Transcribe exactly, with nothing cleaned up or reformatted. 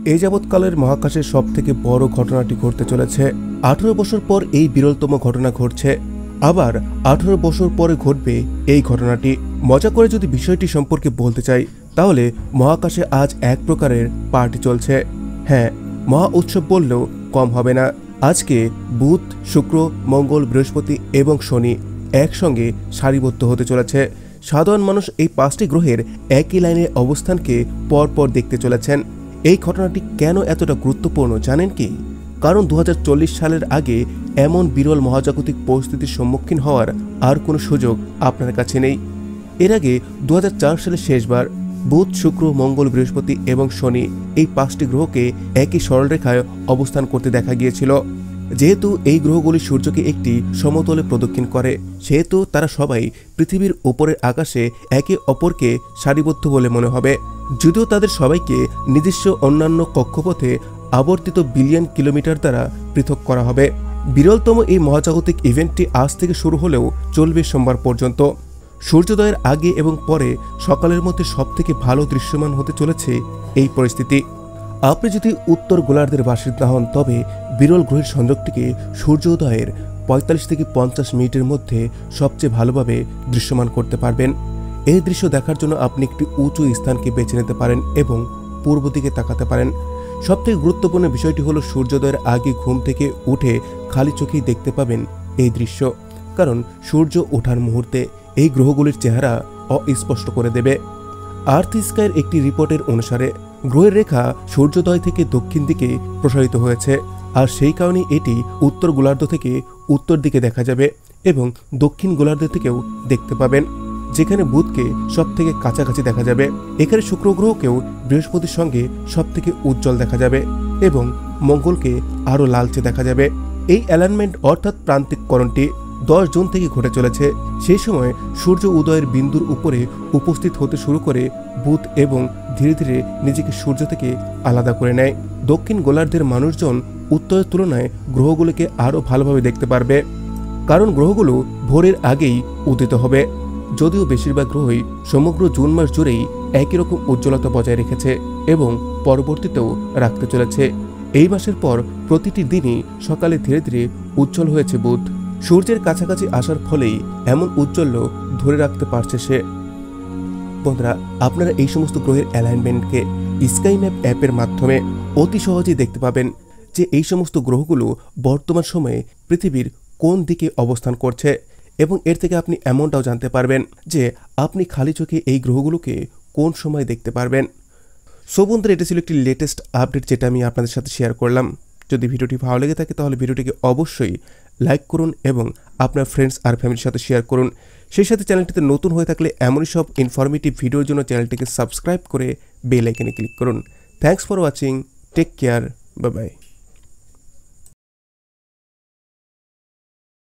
এই যাবৎকালের মহাকাশের সবথেকে বড় ঘটনাটি ঘটতে চলেছে। আঠারো বছর পর এই বিরলতম ঘটনা ঘটছে। আবার আঠারো বছর পরে ঘটবে এই ঘটনাটি। মজা করে যদি বিষয়টি সম্পর্কে বলতে চাই তাহলে মহাকাশে আজ এক প্রকারের পার্টি চলছে। হ্যাঁ, মহা উৎসব বললেও কম হবে না। আজকে বুধ, শুক্র, মঙ্গল, বৃহস্পতি এবং শনি একসঙ্গে সারিবদ্ধ হতে চলেছে। সাধারণ মানুষ এই পাঁচটি গ্রহের একই লাইনে অবস্থানকে পরপর দেখতে চলেছেন। এই ঘটনাটি কেন এতটা গুরুত্বপূর্ণ জানেন কি? কারণ দু হাজার চল্লিশ সালের আগে এমন বিরল মহাজাগতিক পরিস্থিতির সম্মুখীন হওয়ার আর কোনো সুযোগ আপনার কাছে নেই। এর আগে দু হাজার চার সালে শেষবার বুধ, শুক্র, মঙ্গল, বৃহস্পতি এবং শনি এই পাঁচটি গ্রহকে একই সরলরেখায় অবস্থান করতে দেখা গিয়েছিল। যেহেতু এই গ্রহগুলি সূর্যকে একটি সমতলে প্রদক্ষিণ করে, সেহেতু তারা সবাই পৃথিবীর উপরের আকাশে একে অপরকে সারিবদ্ধ বলে মনে হবে। যদিও তাদের সবাইকে নিজস্ব অন্যান্য কক্ষপথে আবর্তিত বিলিয়ন কিলোমিটার দ্বারা পৃথক করা হবে। বিরলতম এই মহাজাগতিক ইভেন্টটি আজ থেকে শুরু হলেও চলবে সোমবার পর্যন্ত। সূর্যোদয়ের আগে এবং পরে সকালের মধ্যে সবথেকে ভালো দৃশ্যমান হতে চলেছে এই পরিস্থিতি। আপনি যদি উত্তর গোলার্ধের বাসিন্দা হন তবে বিরল গ্রহের সংযোগটিকে সূর্যোদয়ের পঁয়তাল্লিশ থেকে পঞ্চাশ মিনিটের মধ্যে সবচেয়ে ভালোভাবে দৃশ্যমান করতে পারবেন। এই দৃশ্য দেখার জন্য আপনি একটি উঁচু স্থানকে বেছে নিতে পারেন এবং পূর্ব দিকে তাকাতে পারেন। সবথেকে গুরুত্বপূর্ণ বিষয়টি হলো সূর্যোদয়ের আগে ঘুম থেকে উঠে খালি চোখেই দেখতে পাবেন এই দৃশ্য। কারণ সূর্য ওঠার মুহূর্তে এই গ্রহগুলির চেহারা অস্পষ্ট করে দেবে। আর্থ স্কাইয়ের একটি রিপোর্টের অনুসারে গ্রহের রেখা সূর্যোদয় থেকে দক্ষিণ দিকে প্রসারিত হয়েছে, আর সেই কারণে এটি উত্তর গোলার্ধ থেকে উত্তর দিকে দেখা যাবে এবং দক্ষিণ গোলার্ধ থেকেও দেখতে পাবেন, যেখানে বুধকে সব থেকে কাছাকাছি দেখা যাবে। এখানে শুক্র গ্রহকেও বৃহস্পতির সঙ্গে সব থেকে উজ্জ্বল দেখা যাবে এবং মঙ্গলকে আরও লালচে দেখা যাবে। এই অ্যালাইনমেন্ট অর্থাৎ প্রান্তিককরণটি দশ জুন থেকে ঘটে চলেছে। সেই সময় সূর্য উদয়ের বিন্দুর উপরে উপস্থিত হতে শুরু করে বুধ এবং ধীরে ধীরে নিজেকে সূর্য থেকে আলাদা করে নেয়। দক্ষিণ গোলার্ধের মানুষজন উত্তরের তুলনায় গ্রহগুলোকে আরও ভালোভাবে দেখতে পারবে, কারণ গ্রহগুলো ভোরের আগেই উদিত হবে। যদিও বেশিরভাগ গ্রহই সমগ্র জুন মাস জুড়েই একই রকম উজ্জ্বলতা বজায় রেখেছে এবং পরবর্তীতেও রাখতে চলেছে। এই মাসের পর প্রতিটি দিনই সকালে ধীরে ধীরে উজ্জ্বল হয়েছে বুধ। সূর্যের কাছাকাছি আসার ফলেই এমন উজ্জ্বল্য ধরে রাখতে পারছে সে। বন্ধুরা, আপনারা এই সমস্ত গ্রহের অ্যালাইনমেন্টকে স্কাই ম্যাপ অ্যাপের মাধ্যমে অতি সহজেই দেখতে পাবেন যে এই সমস্ত গ্রহগুলো বর্তমান সময়ে পৃথিবীর কোন দিকে অবস্থান করছে, এবং এর থেকে আপনি এমনটাও জানতে পারবেন যে আপনি খালি চোখে এই গ্রহগুলোকে কোন সময় দেখতে পারবেন। সো বন্ধুরা, এটা ছিল একটি লেটেস্ট আপডেট যেটা আমি আপনাদের সাথে শেয়ার করলাম। যদি ভিডিওটি ভালো লেগে থাকে তাহলে ভিডিওটিকে অবশ্যই লাইক করুন এবং আপনার ফ্রেন্ডস আর ফ্যামিলির সাথে শেয়ার করুন। সেই সাথে চ্যানেলটিতে নতুন হয়ে থাকলে এমনই সব ইনফরমেটিভ ভিডিওর জন্য চ্যানেলটিকে সাবস্ক্রাইব করে বেল আইকনে ক্লিক করুন। Thanks for watching, take care, bye by.